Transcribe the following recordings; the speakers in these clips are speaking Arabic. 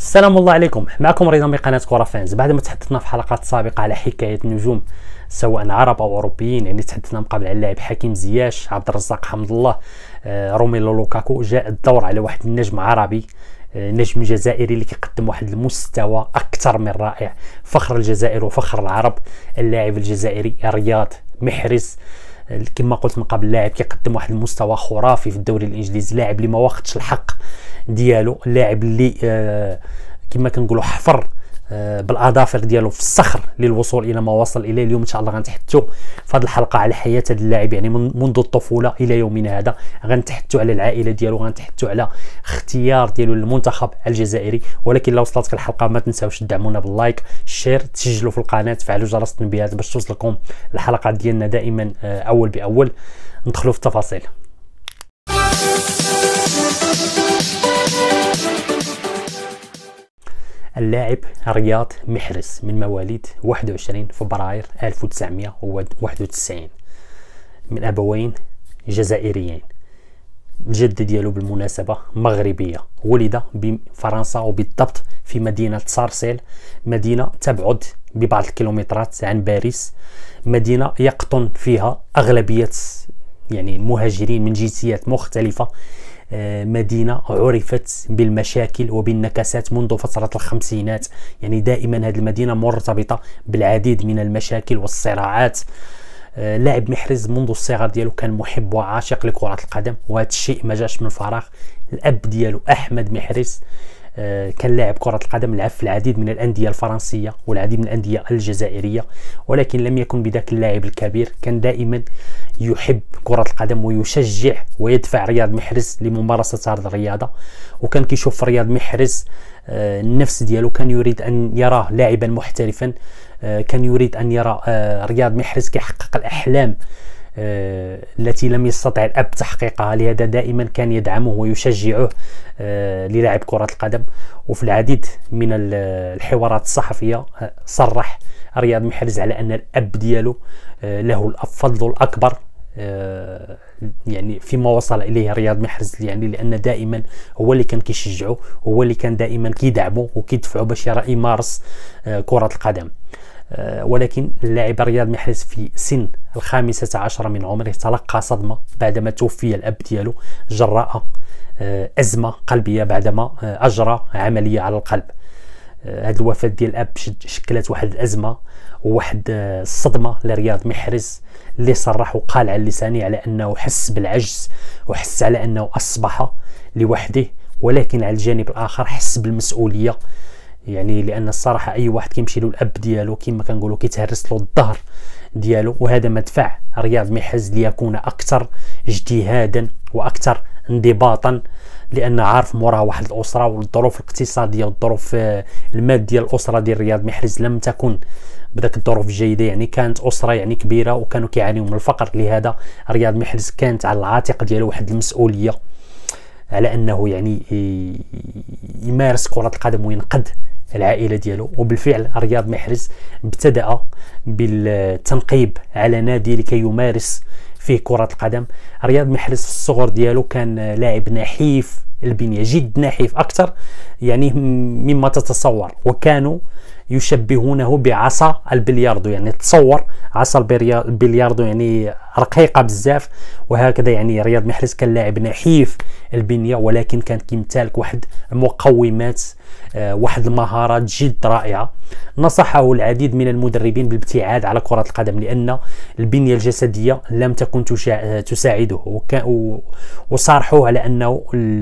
السلام الله عليكم، معكم رضا من قناة كورة فانز. بعد ما تحدثنا في حلقات سابقة على حكاية نجوم سواء عرب أو أوروبيين، يعني تحدثنا من قبل على اللاعب حكيم زياش، عبد الرزاق حمد الله، روميلو لوكاكو. جاء الدور على واحد النجم عربي، نجم جزائري اللي كيقدم واحد المستوى أكثر من رائع، فخر الجزائر وفخر العرب، اللاعب الجزائري رياض محرز. كما قلت من قبل، لاعب كيقدم واحد المستوى خرافي في الدوري الانجليزي، لاعب اللي ما واخدش الحق ديالو، اللاعب اللي كما كنقولوا حفر بالاظافر ديالو في الصخر للوصول الى ما وصل اليه. اليوم ان شاء الله غنتحدثوا في هذه الحلقه على حياه هذا اللاعب، يعني منذ الطفوله الى يومنا هذا. غنتحدثوا على العائله ديالو، غنتحدثوا على اختيار ديالو للمنتخب الجزائري. ولكن لو وصلتك الحلقه ما تنساوش تدعمونا باللايك، الشير، تسجلوا في القناه، تفعلوا جرس التنبيهات باش توصلكم الحلقات ديالنا دائما اول باول. ندخلوا في التفاصيل. اللاعب رياض محرز من مواليد 21 فبراير 1991 من أبوين جزائريين. الجدة ديالو بالمناسبة مغربية، ولد بفرنسا وبالضبط في مدينة صارسيل، مدينة تبعد ببعض الكيلومترات عن باريس، مدينة يقطن فيها أغلبية يعني المهاجرين من جنسيات مختلفة، مدينة عرفت بالمشاكل وبالنكسات منذ فترة الخمسينات. يعني دائما هذه المدينة مرتبطة بالعديد من المشاكل والصراعات. لاعب محرز منذ الصغر ديالو كان محب وعاشق لكرة القدم، وهذا الشيء ما جاش من فراغ. الأب ديالو أحمد محرز كان لاعب كرة القدم، لعب في العديد من الأندية الفرنسية والعديد من الأندية الجزائرية، ولكن لم يكن بذاك اللاعب الكبير. كان دائما يحب كرة القدم ويشجع ويدفع رياض محرز لممارسة هذه الرياضة، وكان كيشوف في رياض محرز النفس ديالو، كان يريد أن يراه لاعبا محترفا، كان يريد أن يرى رياض محرز كيحقق الأحلام التي لم يستطع الأب تحقيقها. لهذا دائما كان يدعمه ويشجعه للاعب كرة القدم. وفي العديد من الحوارات الصحفية صرح رياض محرز على أن الأب ديالو له الفضل الأكبر يعني فيما وصل إليه رياض محرز، يعني لأن دائما هو اللي كان كيشجعه، هو اللي كان دائما كيدعمه وكيدفعه باش يمارس كرة القدم. ولكن اللاعب رياض محرز في سن 15 من عمره تلقى صدمة بعدما توفي الأب ديالو جراء أزمة قلبية بعدما أجرى عملية على القلب. هذه الوفاة ديال الأب شكلت واحد الأزمة وواحد الصدمة لرياض محرز، اللي صرح وقال على لسانه على أنه حس بالعجز وحس على أنه أصبح لوحده، ولكن على الجانب الآخر حس بالمسؤولية. يعني لأن الصراحة أي واحد كيمشي له الأب ديالو كما كنقولوا كيتهرس له الظهر ديالو، وهذا ما دفع رياض محرز ليكون أكثر اجتهادا وأكثر انضباطا، لأن عارف موراه واحد الأسرة، والظروف الاقتصادية والظروف المادية الأسرة ديال رياض محرز لم تكن بداك الظروف الجيدة. يعني كانت أسرة يعني كبيرة وكانوا كيعانيوا من الفقر. لهذا رياض محرز كانت على العاتق ديالو واحد المسؤولية على أنه يعني يمارس كرة القدم وينقذ العائلة ديالو. وبالفعل رياض محرز ابتدأ بالتنقيب على نادي لكي يمارس فيه كرة القدم. رياض محرز في الصغر ديالو كان لاعب نحيف البنية، جد نحيف أكثر يعني مما تتصور، وكانوا يشبهونه بعصا البلياردو. يعني تصور عصا البلياردو يعني رقيقة بزاف، وهكذا يعني رياض محرز كان لاعب نحيف البنية، ولكن كان كيمتلك واحد المقومات واحد المهارات جد رائعة. نصحه العديد من المدربين بالابتعاد على كرة القدم لأن البنية الجسدية لم تكن تساعده، وصارحوه على أنه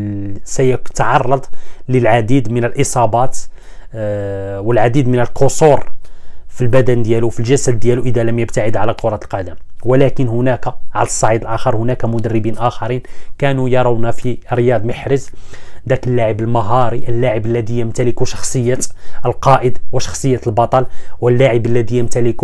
سيتعرض للعديد من الإصابات والعديد من القصور في البدن ديالو في الجسد ديالو إذا لم يبتعد على كرة القدم. ولكن هناك على الصعيد الآخر هناك مدربين آخرين كانوا يرون في رياض محرز ذاك اللاعب المهاري، اللاعب الذي يمتلك شخصية القائد وشخصية البطل، واللاعب الذي يمتلك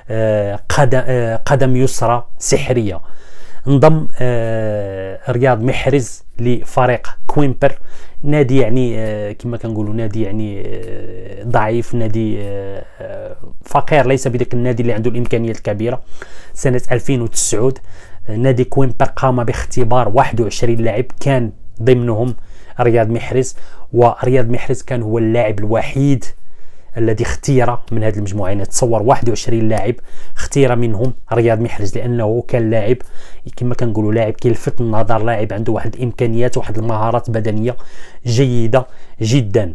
قدم يسرى سحرية. انضم رياض محرز لفريق كويمبر، نادي يعني كما كنقولوا نادي يعني ضعيف، نادي فقير، ليس بذاك النادي اللي عنده الامكانيات الكبيره. سنه 2009 نادي كويمبر قام باختبار 21 لاعب، كان ضمنهم رياض محرز. ورياض محرز كان هو اللاعب الوحيد الذي اختير من هذه المجموعه، يعني تصور 21 لاعب اختير منهم رياض محرز، لانه كان لاعب كما كنقولوا لاعب كيلفت النظر، لاعب عنده واحد الامكانيات وواحد المهارات بدنيه جيده جدا.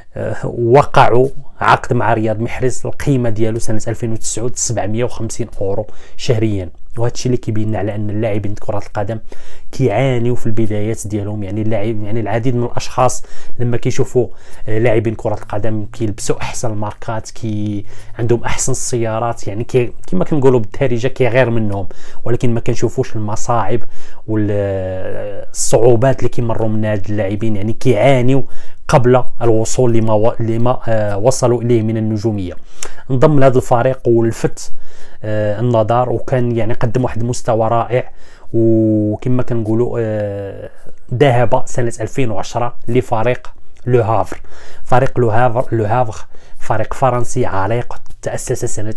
وقعوا عقد مع رياض محرز، القيمه ديالو سنه 2009 750 اورو شهريا. وهذا الشيء اللي كيبين على ان اللاعبين كره القدم كيعانيوا في البدايات ديالهم. يعني اللاعب، يعني العديد من الاشخاص لما كيشوفوا لاعبين كره القدم كيلبسوا احسن الماركات، عندهم احسن السيارات، يعني كما كنقولوا بالدارجه كيغير منهم، ولكن ما كنشوفوش المصاعب والصعوبات اللي كيمروا منها هاد اللاعبين. يعني كيعانيوا قبل الوصول لما وصلوا اليه من النجوميه. انضم لهذا الفريق ولفت النظر، وكان يعني قدم واحد المستوى رائع. وكما كنقولوا ذهب سنه 2010 لفريق لو هافر. فريق لو هافر فريق فرنسي عريق، تأسس سنه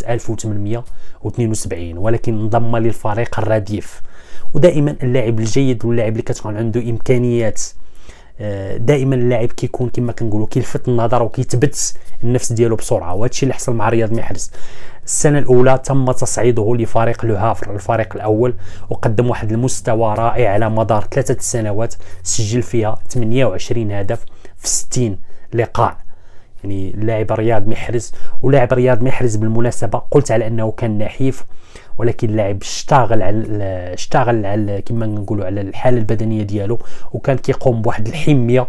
1872، ولكن انضم للفريق الرديف. ودائما اللاعب الجيد واللاعب اللي كتكون عنده امكانيات، دائما اللاعب كيكون كما كنقولوا كيلفت النظر وكيتبت النفس ديالو بسرعه. وهذا الشيء اللي حصل مع رياض محرز. السنه الاولى تم تصعيده لفريق لو هافر، الفريق الاول، وقدم واحد المستوى رائع على مدار 3 سنوات، سجل فيها 28 هدف في 60 لقاء. يعني اللاعب رياض محرز. ولاعب رياض محرز بالمناسبه قلت على انه كان نحيف، ولكن اللاعب اشتغل على كما نقولوا على الحاله البدنيه ديالو، وكان كيقوم بواحد الحميه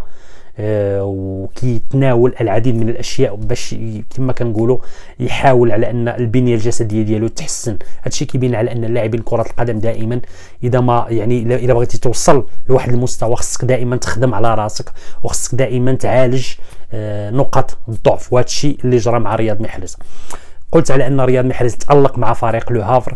وكيتناول العديد من الاشياء باش كما كنقولوا يحاول على ان البنيه الجسديه ديالو تحسن. هادشي كيبين على ان اللاعبين كره القدم دائما اذا ما يعني اذا بغيتي توصل لواحد المستوى خصك دائما تخدم على راسك، وخصك دائما تعالج نقط الضعف. وهذا الشيء اللي جرى مع رياض محرز. قلت على ان رياض محرز تألق مع فريق لو هافر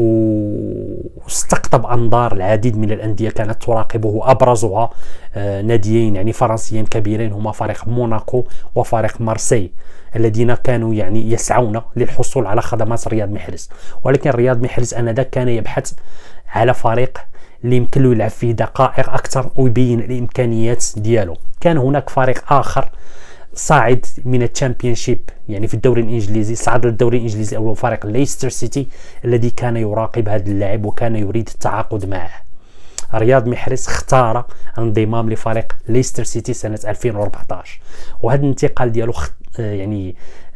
واستقطب انظار العديد من الانديه كانت تراقبه، ابرزها ناديين يعني فرنسيين كبيرين هما فريق موناكو وفريق مارسي، الذين كانوا يعني يسعون للحصول على خدمات رياض محرز. ولكن رياض محرز انذاك كان يبحث على فريق اللي يمكن له يلعب فيه دقائق اكثر ويبين الامكانيات ديالو. كان هناك فريق اخر صاعد من الشامبيونشيب، يعني في الدوري الانجليزي، صعد للدوري الانجليزي اول فريق ليستر سيتي، الذي كان يراقب هذا اللاعب وكان يريد التعاقد معه. رياض محرز اختار الانضمام لفريق ليستر سيتي سنه 2014، وهذا الانتقال ديالو يعني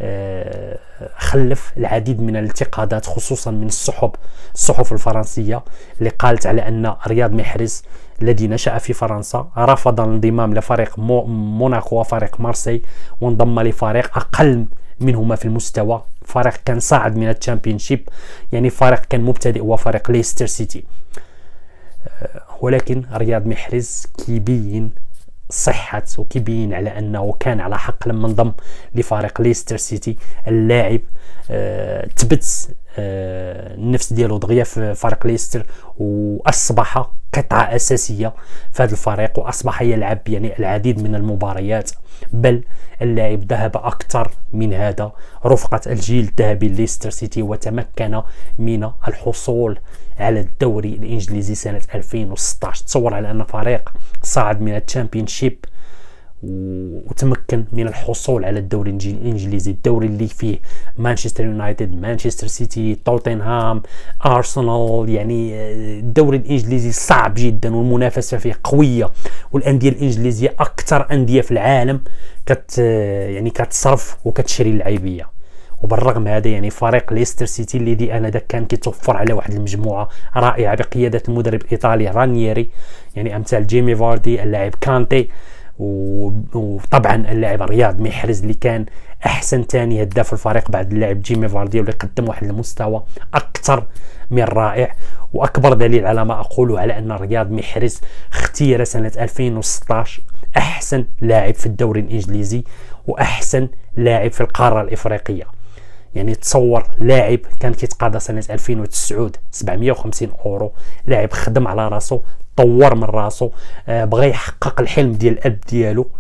خلف العديد من الانتقادات خصوصا من الصحف الفرنسيه، اللي قالت على ان رياض محرز الذي نشأ في فرنسا رفض الانضمام لفريق موناكو وفريق مارسي، وانضم لفريق اقل منهما في المستوى، فريق كان صاعد من الشامبيونشيب، يعني فريق كان مبتدئ هو فريق ليستر سيتي. ولكن رياض محرز كيبين صحة وكيبين على أنه كان على حق لما انضم لفريق ليستر سيتي. اللاعب تبت النفس ديالو دغيا في فريق ليستر، وأصبح قطعة أساسية في هذا الفريق، وأصبح يلعب يعني العديد من المباريات. بل اللاعب ذهب أكثر من هذا رفقة الجيل الذهبي ليستر سيتي، وتمكن من الحصول على الدوري الإنجليزي سنة 2016. تصور على أن فريق صعد من الشامبيونشيب وتمكن من الحصول على الدوري الانجليزي، الدوري اللي فيه مانشستر يونايتد، مانشستر سيتي، توتنهام، ارسنال. يعني الدوري الانجليزي صعب جدا والمنافسه فيه قويه، والانديه الانجليزيه اكثر انديه في العالم كتصرف وكتشري اللعيبيه. وبالرغم هذا يعني فريق ليستر سيتي الذي انذاك كان كيتوفر على واحد المجموعه رائعه بقياده المدرب الايطالي رانييري، يعني امثال جيمي فاردي، اللاعب كانتي، وطبعا اللاعب رياض محرز اللي كان احسن ثاني هداف الفريق بعد اللاعب جيمي فاردي، واللي قدم واحد المستوى اكثر من رائع. واكبر دليل على ما اقوله على ان رياض محرز اختير سنه 2016 احسن لاعب في الدوري الانجليزي واحسن لاعب في القاره الافريقيه. يعني تصور لاعب كان كيتقاضى سنه 2009 750 اورو، لاعب خدم على راسو، طور من راسو، بغى يحقق الحلم ديال الاب ديالو،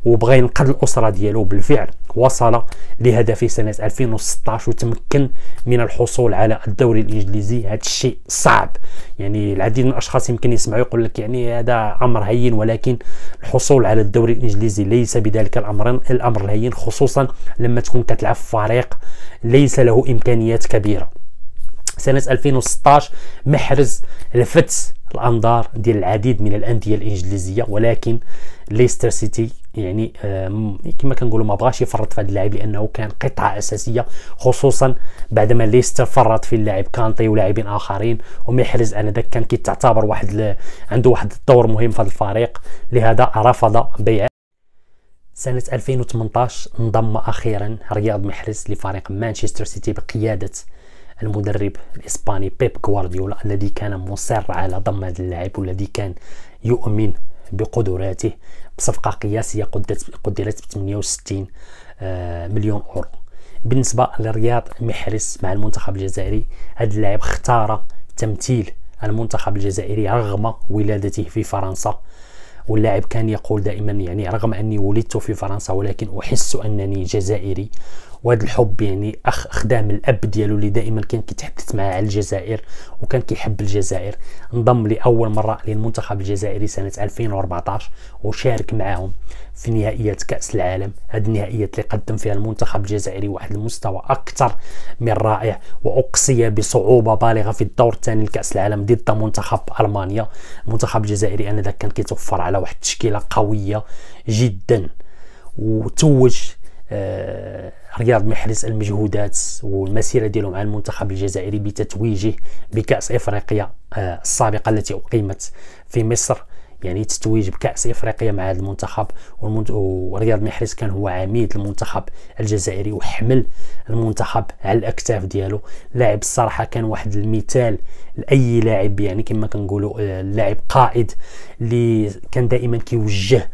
وبغى ينقذ الاسره ديالو. بالفعل وصل لهدفه سنه 2016 وتمكن من الحصول على الدوري الانجليزي. هذا الشيء صعب، يعني العديد من الاشخاص يمكن يسمعوا يقول لك يعني هذا امر هين، ولكن الحصول على الدوري الانجليزي ليس بذلك الامر الهين، خصوصا لما تكون كتلعب في فريق ليس له امكانيات كبيره. سنة 2016 محرز لفت الانظار ديال العديد من الانديه الانجليزيه، ولكن ليستر سيتي يعني كما كنقولوا ما بغاش يفرط في هذا اللاعب لانه كان قطعه اساسيه، خصوصا بعدما ليستر فرط في اللاعب كانتي ولاعبين اخرين، ومحرز انذاك كان كيتعتبر عنده واحد الدور مهم في هذا الفريق، لهذا رفض بيعه. سنة 2018 انضم أخيرا رياض محرز لفريق مانشستر سيتي بقيادة المدرب الإسباني بيب غوارديولا، الذي كان مصر على ضم هذا اللاعب والذي كان يؤمن بقدراته، بصفقة قياسية قدرت ب 68 مليون أورو. بالنسبة لرياض محرز مع المنتخب الجزائري، هذا اللاعب اختار تمثيل المنتخب الجزائري رغم ولادته في فرنسا، واللاعب كان يقول دائما يعني رغم أني ولدت في فرنسا ولكن أحس أنني جزائري. وهذا الحب يعني خدام الاب ديالو اللي دائما كان كيتحدث معاه على الجزائر وكان كيحب الجزائر. انضم لاول مره للمنتخب الجزائري سنه 2014 وشارك معهم في نهائيات كاس العالم. هذه النهائيات اللي قدم فيها المنتخب الجزائري واحد المستوى اكثر من رائع، واقصي بصعوبه بالغه في الدور الثاني لكاس العالم ضد منتخب المانيا. المنتخب الجزائري انذاك كان كيتوفر على واحد التشكيله قويه جدا، وتوج رياض محرز المجهودات والمسيره ديالو مع المنتخب الجزائري بتتويجه بكاس افريقيا السابقه التي اقيمت في مصر، يعني تتويج بكاس افريقيا مع هذا المنتخب. ورياض محرز كان هو عميد المنتخب الجزائري وحمل المنتخب على الاكتاف ديالو. لاعب الصراحه كان واحد المثال لاي لاعب، يعني كما كنقولوا لاعب قائد اللي كان دائما كيوجه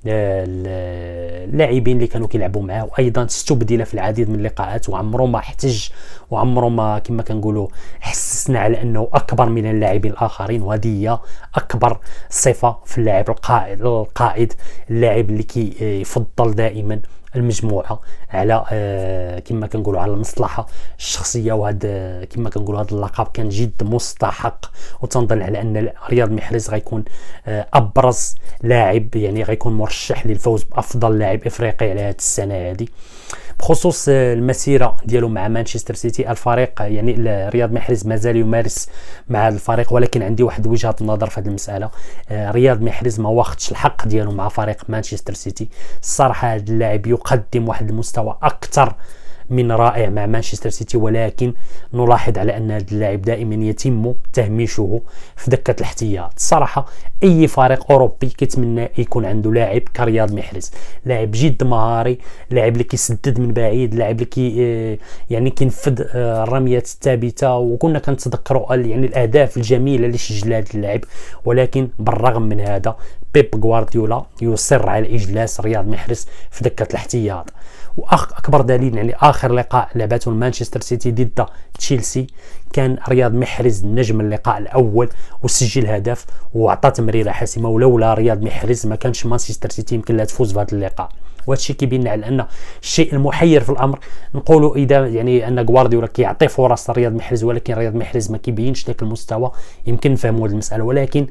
اللاعبين اللي كانوا كيلعبوا معاه، وايضا استبدل في العديد من اللقاءات وعمره ما احتج وعمره ما كما كنقولوا حسسنا على انه اكبر من اللاعبين الاخرين. وهذه هي اكبر صفه في اللاعب القائد، اللاعب اللي كيفضل دائما المجموعه على كما كنقولوا على المصلحه الشخصيه. وهذا كما كنقولوا هذا اللقب كان جد مستحق، وتنظن على ان رياض محرز غيكون ابرز لاعب، يعني غيكون مرشح للفوز بافضل لاعب افريقي على هذه السنه هذه. بخصوص المسيره ديالو مع مانشستر سيتي، الفريق يعني رياض محرز مازال يمارس مع هذا الفريق، ولكن عندي واحد وجهه نظر في هذه المساله. رياض محرز ما واخدش الحق ديالو مع فريق مانشستر سيتي. الصراحه هذا اللاعب يقدم واحد المستوى اكثر من رائع مع مانشستر سيتي، ولكن نلاحظ على ان هذا اللاعب دائما يتم تهميشه في دكه الاحتياط. الصراحه اي فريق اوروبي كيتمنى يكون عنده لاعب كرياض محرز، لاعب جد مهاري، لاعب اللي كيسدد من بعيد، لاعب اللي يعني كينفذ الرميات الثابته، وكنا كنتذكروا يعني الاهداف الجميله اللي سجلها هذا اللاعب. ولكن بالرغم من هذا بيب غوارديولا يصر على اجلاس رياض محرز في دكه الاحتياط. واكبر دليل يعني اخر لقاء لعبته مانشستر سيتي ضد تشيلسي كان رياض محرز نجم اللقاء الاول وسجل هدف وعطى تمريره حاسمه، ولولا رياض محرز ما كانش مانشستر سيتي يمكن لها تفوز بهذا اللقاء. وهذا الشيء كيبين على ان الشيء المحير في الامر نقولوا اذا يعني ان غوارديولا كيعطي فرص لرياض محرز، ولكن رياض محرز ما كيبينش ذاك المستوى. يمكن نفهموا هذه المساله، ولكن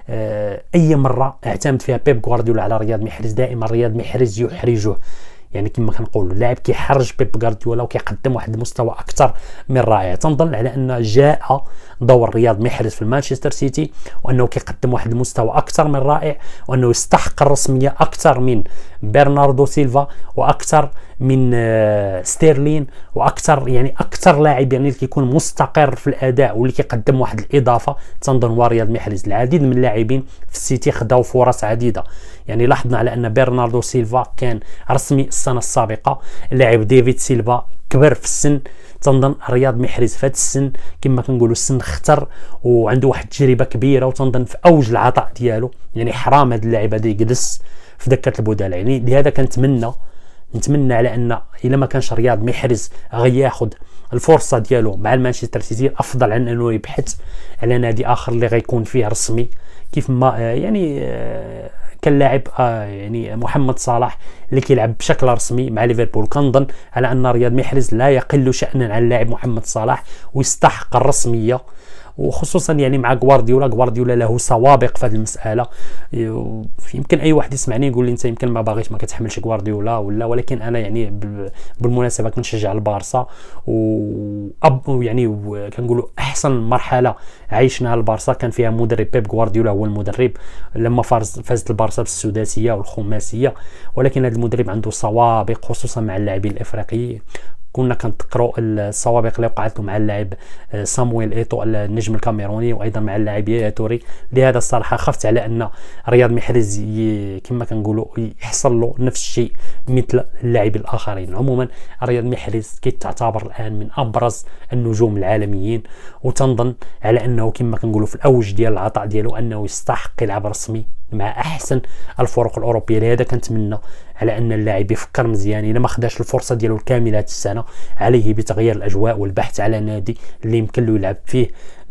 اي مره اعتمد فيها بيب غوارديولا على رياض محرز دائما رياض محرز يحرجه، يعني كما كنقولوا اللاعب كيحرج بيب غوارديولا وكيقدم واحد المستوى اكثر من رائع. تنظن على ان جاء دور رياض محرز في مانشستر سيتي، وانه كيقدم واحد المستوى اكثر من رائع، وانه يستحق الرسميه اكثر من برناردو سيلفا واكثر من ستيرلين واكثر، يعني اكثر لاعب يعني اللي كيكون مستقر في الاداء واللي كيقدم واحد الاضافه. تنظن هو رياض محرز. العديد من اللاعبين في السيتي خداو فرص عديده، يعني لاحظنا على ان برناردو سيلفا كان رسمي السنه السابقه، اللاعب ديفيد سيلفا كبر في السن. تنظن رياض محرز في هذا السن كما كنقولوا السن خطر وعنده واحد التجربه كبيره، وتنظن في اوج العطاء ديالو، يعني حرام هذا اللاعب هذا يجلس في دكه البدلاء. يعني لهذا كنتمنى على ان الا ما كانش رياض محرز غياخذ الفرصه ديالو مع مانشستر سيتي افضل عن انه يبحث على نادي اخر اللي غيكون فيه رسمي، كيف ما يعني كان لاعب يعني محمد صلاح اللي كيلعب بشكل رسمي مع ليفربول. كنظن على ان رياض محرز لا يقل شأنا عن اللاعب محمد صلاح ويستحق الرسميه، وخصوصا يعني مع غوارديولا له سوابق في هذه المساله. يمكن اي واحد يسمعني يقول لي انت يمكن ما باغيش ما كتحملش غوارديولا ولا، ولكن انا يعني بالمناسبه كنشجع البارسا، يعني كنقولوا احسن مرحله عيشناها البارسا كان فيها مدرب بيب غوارديولا هو المدرب لما فازت البارسا بالسداسيه والخماسيه. ولكن هذا المدرب عنده سوابق خصوصا مع اللاعبين الافريقيين. كنا كنتقروا السوابق اللي وقعت له مع اللاعب صامويل ايتو النجم الكاميروني، وايضا مع اللاعب يايا توري. لهذا الصراحه خفت على ان رياض محرز كما كنقولوا يحصل له نفس الشيء مثل اللاعبين الاخرين. عموما رياض محرز كيتعتبر الان من ابرز النجوم العالميين، وتنظن على انه كما كنقولوا في الاوج ديال العطاء ديالو انه يستحق يلعب رسمي مع احسن الفرق الاوروبيه. لهذا كنتمنى على ان اللاعب يفكر مزيان، الا ما خداش الفرصه ديالو الكامله هذه السنه عليه بتغيير الاجواء والبحث على نادي اللي يمكن له يلعب فيه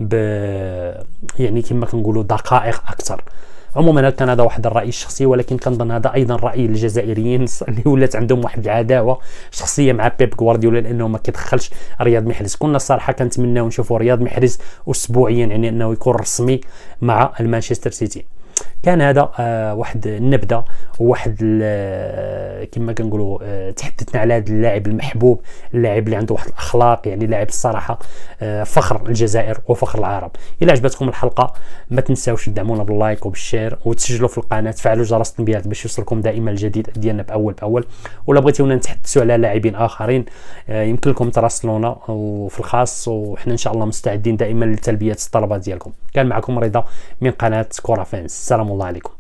يعني كما كنقولوا دقائق اكثر. عموما كان هذا واحد الراي الشخصي، ولكن كنظن هذا ايضا راي الجزائريين اللي ولات عندهم واحد العداوه شخصيه مع بيب غوارديولا لانه ما كيدخلش رياض محرز. كنا الصراحه كنتمناو نشوفوا رياض محرز اسبوعيا، يعني انه يكون رسمي مع المانشستر سيتي. كان هذا واحد النبذه وواحد كما كنقولوا تحدثنا على هذا اللاعب المحبوب، اللاعب اللي عنده واحد الاخلاق، يعني لاعب الصراحه فخر الجزائر وفخر العرب. الى عجبتكم الحلقه ما تنساوش تدعمونا باللايك وبالشير وتسجلوا في القناه، تفعلوا جرس التنبيهات باش يوصلكم دائما الجديد ديالنا باول. ولا بغيتونا نتحدثوا على لاعبين اخرين يمكن لكم تراسلونا وفي الخاص، وحنا ان شاء الله مستعدين دائما لتلبيه الطلبات ديالكم. كان معكم رضا من قناه كورة فانس. السلام الله عليكم.